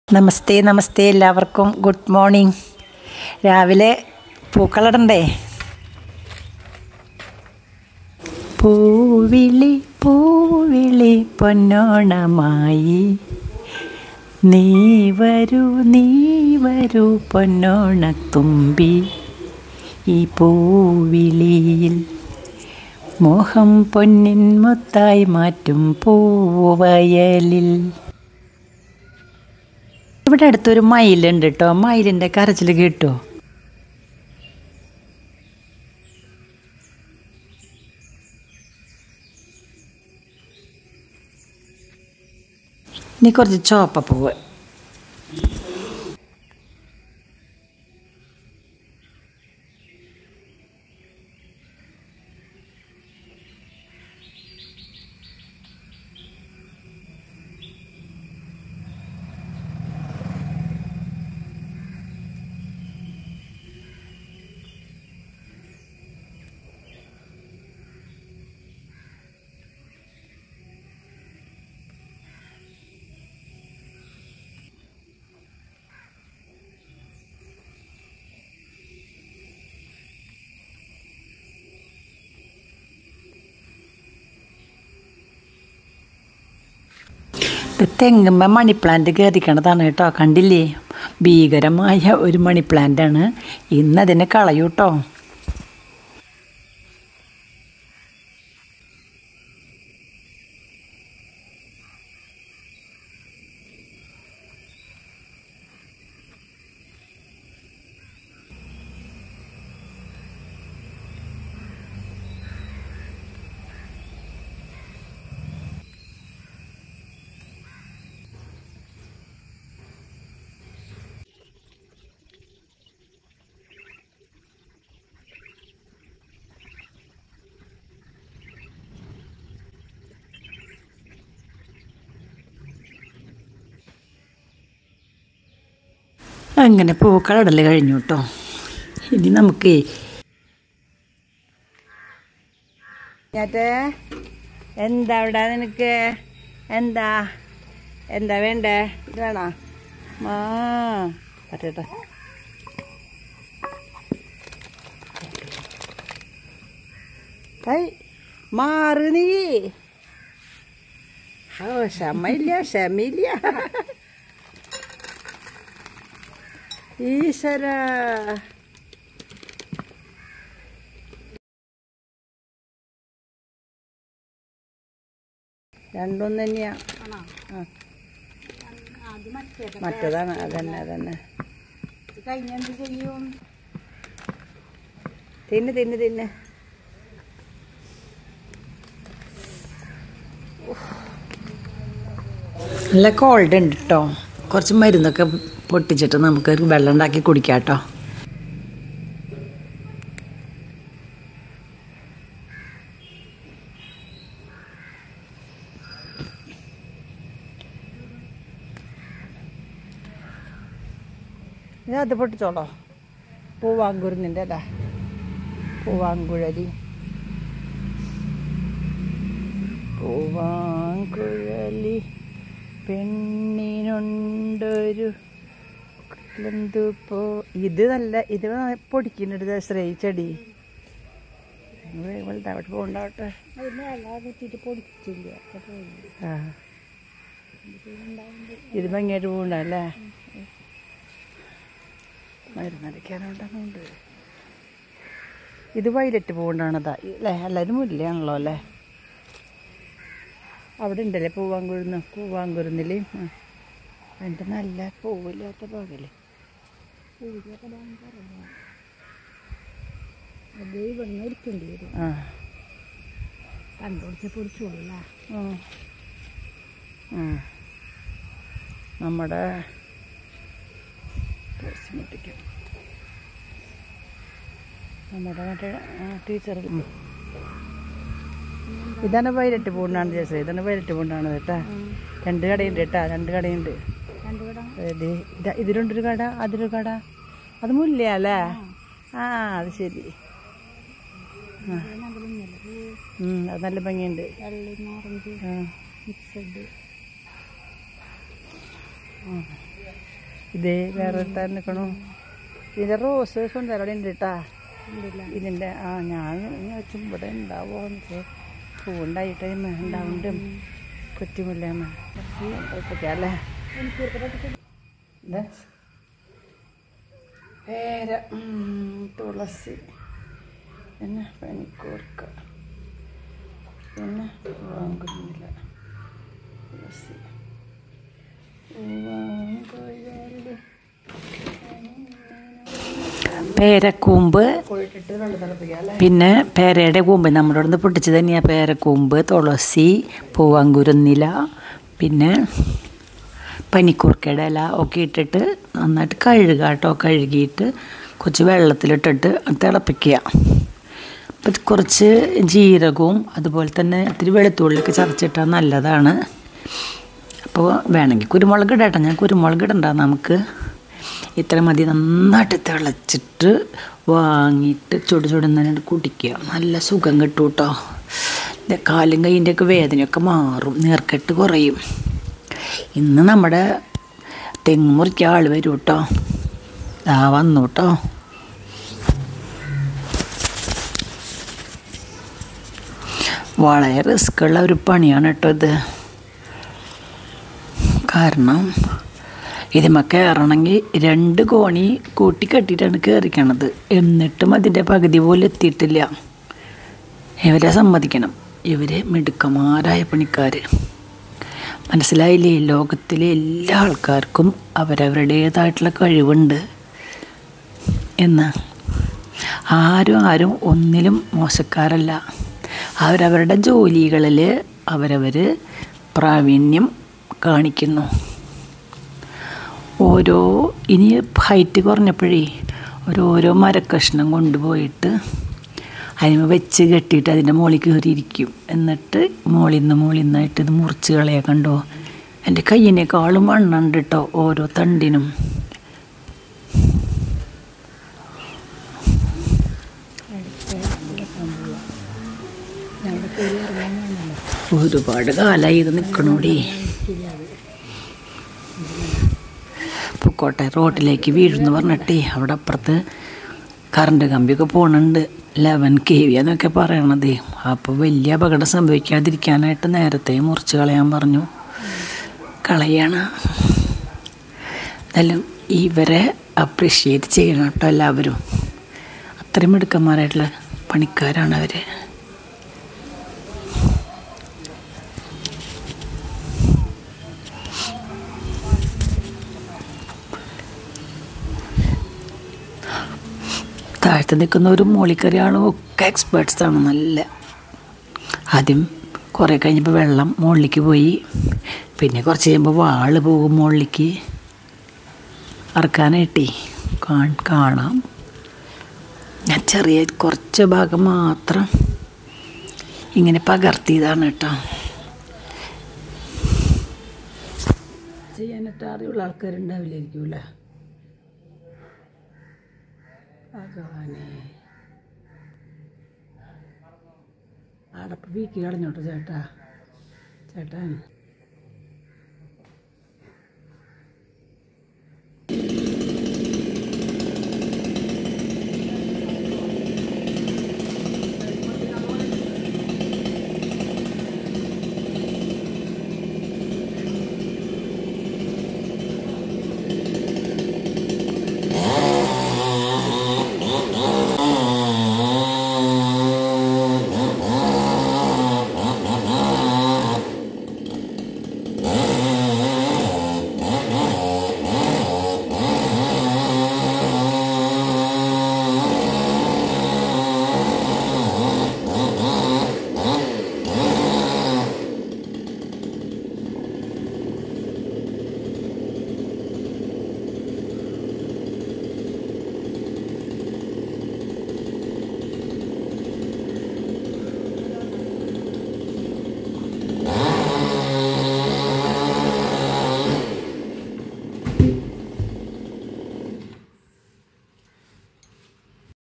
നമസ്തേ നമസ്തേ എല്ലാവർക്കും good morning. രാവിലെ പൂക്കളിടണ്ടേ? പൂവിളി പൂവിളി പൊന്നോണമായി നീ വരൂ പൊന്നോണത്തുമ്പി. ഈ പൂവിളിയിൽ മോഹം പൊന്നിൻ മുത്തായി മാറ്റും പൂവയലിൽ. ഇവിടെ അടുത്തൊരു മയിലുണ്ട് കേട്ടോ. മയിലിൻ്റെ കരച്ചിൽ കേട്ടോ? ഇനി കുറച്ച് ചോപ്പപ്പൂവ്. തെങ്ങുമ്മ മണി പ്ലാന്റ് കയറിക്കണതാണ് കേട്ടോ. കണ്ടില്ലേ? ഭീകരമായ ഒരു മണി പ്ലാന്റാണ്. ഇന്നതിനെ കളയൂട്ടോ. അങ്ങനെ പൂക്കളിടൽ കഴിഞ്ഞു കേട്ടോ. ഇനി നമുക്ക് എന്താ ഇവിടെ നിനക്ക് എന്താ എന്താ വേണ്ടേ? ഇത് വേണോ? പറ്റട്ടെ. മാറ് നീ. ക്ഷമയില്ല ഈശ്വര. രണ്ടും തന്നെയാ. മറ്റേതാണ്. അതന്നെ കഴിഞ്ഞെന്ത് ചെയ്യും? തിന്ന് നല്ല കോൾഡ് ഉണ്ട് കേട്ടോ. കുറച്ച് മരുന്നൊക്കെ പൊട്ടിച്ചിട്ട് നമുക്ക് വെള്ളം ഉണ്ടാക്കി കുടിക്കാം കേട്ടോ. അത് പൊട്ടിച്ചോളോ. പൂവാങ്കുരുന്നിൻ്റെ അല്ലേ? പൂവാങ്കുഴലി പെണ്ണിനുണ്ടൊരു എന്തുപ്പോ. ഇത് പൊടിക്കുന്നുണ്ട് ശ്രേ ചെടി. അവിടെ പോകണ്ടാവട്ടെ. ആ ഇത് ഭംഗിയായിട്ട് പോകണ്ടല്ലേ? മരുന്നടിക്കാനുണ്ടെന്നുണ്ട്. ഇത് വൈലറ്റ് പോകണ്ടാണതാ അല്ലേ? എല്ലാവരും മുല്ലയാണല്ലോ അല്ലേ? അവിടെ ഉണ്ടല്ലേ പൂവാങ്കുരുന്നില്. അതിൻ്റെ നല്ല പൂവില്ലാത്ത ഭാഗല്ലേ? നമ്മുടെ മറ്റേ ടീച്ചർ ഇതാണ് വൈലറ്റ് പൂണ്ടാണ് ചേച്ചി. ഇതാണ് വൈലറ്റ് പൂണ്ടാണ് കേട്ടാ. രണ്ട് കടയുണ്ട് കേട്ടാ. രണ്ട് കടയുണ്ട്. ഇതിലുണ്ടൊരു കട, അതിലൊരു കട. അത് മുല്ലയല്ലേ? അത് ശരി. അത് നല്ല ഭംഗിയുണ്ട്. ഇതേ വേറെ നിൽക്കണു. ഇതിൻ്റെ റോസ് സുന്ദരം ഉണ്ട് കേട്ടാ. ഇതിൻ്റെ ഞാൻ വെച്ചു ഇവിടെ ഉണ്ടാവുമോ പൂവുണ്ടായിട്ട് ഉണ്ടാവുന്നുണ്ട്. കുറ്റിമുല്ലമ്മ അല്ലേ പേര തുളസി പിന്നെ പനിക്കൂർക്ക പിന്നെ വാങ്ങുന്നില്ല തുളസി പേരക്കൂമ്പ് പിന്നെ പേരയുടെ കൂമ്പ് നമ്മുടെ അവിടെ നിന്ന് പൊട്ടിച്ച് തന്നെയാണ്. പേരക്കൂമ്പ്, തുളസി, പൂവാങ്കുരുന്നില, പിന്നെ പനിക്കൂർക്കയുടെ ഇല ഒക്കെ ഇട്ടിട്ട് നന്നായിട്ട് കഴുകുക കേട്ടോ. കഴുകിയിട്ട് കുറച്ച് വെള്ളത്തിലിട്ടിട്ട് തിളപ്പിക്കുക. അപ്പം കുറച്ച് ജീരകവും അതുപോലെ തന്നെ ഇത്തിരി വെളുത്തുള്ളിയൊക്കെ ചതച്ചിട്ടാൽ നല്ലതാണ്. അപ്പോൾ വേണമെങ്കിൽ കുരുമുളക് ഇടട്ടോ. ഞാൻ കുരുമുളക് ഇടണ്ട, നമുക്ക് ഇത്ര മതി. നന്നായിട്ട് തിളച്ചിട്ട് വാങ്ങിയിട്ട് ചുടുന്നതിനായിട്ട് കുടിക്കുക. നല്ല സുഖം കിട്ടും കേട്ടോ. കാലും കൈയിൻ്റെയൊക്കെ വേദനയൊക്കെ മാറും, നീർക്കെട്ട് കുറയും. ഇന്ന് നമ്മുടെ തെങ്ങ് മുറിക്കാൻ ആൾ വരും കേട്ടോ. വന്നു കേട്ടോ. വളരെ റിസ്ക്കുള്ള ഒരു പണിയാണ് കേട്ടോ ഇത്. കാരണം ഇതിന്മേൽ കയറണമെങ്കിൽ 2 കോണി കൂട്ടിക്കെട്ടിയിട്ടാണ് കയറിക്കണത്. എന്നിട്ടും അതിൻ്റെ പകുതി പോലും എത്തിയിട്ടില്ല. ഇവരെ സമ്മതിക്കണം, ഇവർ മിടുക്കന്മാരായ പണിക്കാർ. മനസ്സിലായില്ലേ? ലോകത്തിലെ എല്ലാ ആൾക്കാർക്കും അവരവരുടേതായിട്ടുള്ള കഴിവുണ്ട് എന്ന്. ആരും ഒന്നിലും മോശക്കാരല്ല. അവരവരുടെ ജോലികളിൽ അവരവർ പ്രാവീണ്യം കാണിക്കുന്നു. ഇനി ഹൈറ്റ് കുറഞ്ഞപ്പോഴേ ഓരോ മരക്കഷ്ണം കൊണ്ടുപോയിട്ട് അതിന് വെച്ച് കെട്ടിയിട്ട് അതിൻ്റെ മുകളിൽ കയറിയിരിക്കും. എന്നിട്ട് മുകളിൽ നിന്നായിട്ട് ഇത് മുറിച്ച് കളയാ. കണ്ടോ, എൻ്റെ കയ്യിനേക്കാളും വണ്ണുണ്ട് കേട്ടോ ഓരോ തണ്ടിനും. ഒരുപാട് കാലമായി ഇത് നിൽക്കണോടി. പൂക്കോട്ടെ റോഡിലേക്ക് വീഴുന്നു പറഞ്ഞിട്ടേ അവിടെ അപ്പുറത്ത് കറണ്ട് കമ്പിയൊക്കെ പോകണുണ്ട്. 11 kV എന്നൊക്കെ പറയണത്. അപ്പോൾ വലിയ അപകടം സംഭവിക്കാതിരിക്കാനായിട്ട് നേരത്തെ മുറിച്ച് കളയാൻ പറഞ്ഞു. കളയാണ്. എന്നാലും ഇവരെ അപ്രിഷ്യേറ്റ് ചെയ്യണം കേട്ടോ എല്ലാവരും. അത്രയും മിടുക്കന്മാരായിട്ടുള്ള പണിക്കാരാണ് അവർ. താഴത്ത് നിൽക്കുന്നവരും മോളിക്കറിയാളും ഒക്കെ എക്സ്പേർട്സാണ്. നല്ല ആദ്യം കുറേ കഴിഞ്ഞപ്പോൾ വെള്ളം മുകളിലേക്ക് പോയി. പിന്നെ കുറച്ച് കഴിയുമ്പോൾ വാള് പോകും മുകളിലേക്ക് അറക്കാനായിട്ടേ. കാണാം. ഞാൻ ചെറിയ കുറച്ച് ഭാഗം മാത്രം ഇങ്ങനെ പകർത്തിയതാണ് കേട്ടോ. ചെയ്യാനായിട്ട് അറിയുള്ള ആൾക്കാരുണ്ടാവില്ലായിരിക്കുമല്ലേ. ഭഗവാനെ, അടപ്പ് വീക്കി കളഞ്ഞോട്ടോ ചേട്ടാ.